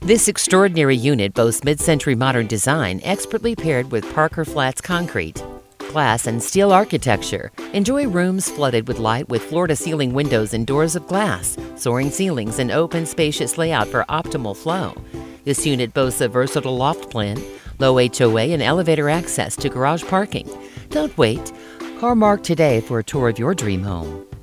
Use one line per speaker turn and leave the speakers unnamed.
This extraordinary unit boasts mid-century modern design expertly paired with Parker Flats concrete, glass, and steel architecture. Enjoy rooms flooded with light with floor-to-ceiling windows and doors of glass, soaring ceilings, and open, spacious layout for optimal flow. This unit boasts a versatile loft plan, low HOA, and elevator access to garage parking. Don't wait. Call Mark today for a tour of your dream home.